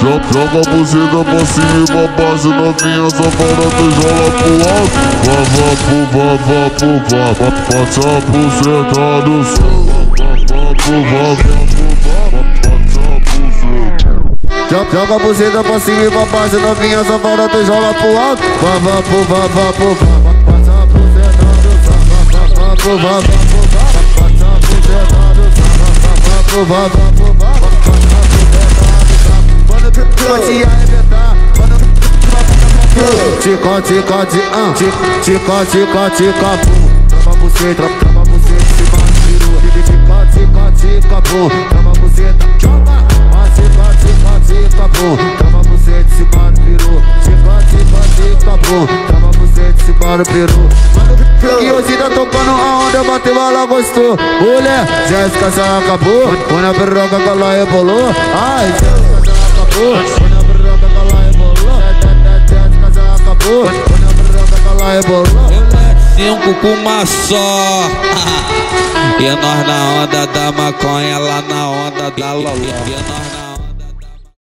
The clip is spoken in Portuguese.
Joga a buzina pra cima e pra baixo, novinha, só para tijola pro alto. Vá, bate a buceta no sol. Joga a buzina pra cima e pra baixo, novinha, só para tijola pro alto. Vá, bate a buceta no sol. Pode arrebentar, tica, trava você, cima do piru. Tica, pô, trava você, joga. Tica, pô, trava você de cima do peru. Tica, pô, trava você de cima do peru. E hoje tá tocando a onda, bateu, ela gostou. Mulher, Jéssica já acabou. Quando a piroca que ela rebolou. Ai, Jéssica já acabou. Quando a piroca que ela rebolou. Jéssica já acabou. Quando a piroca que ela rebolou. 5 com uma só. E nós na onda da maconha, lá na onda da loló.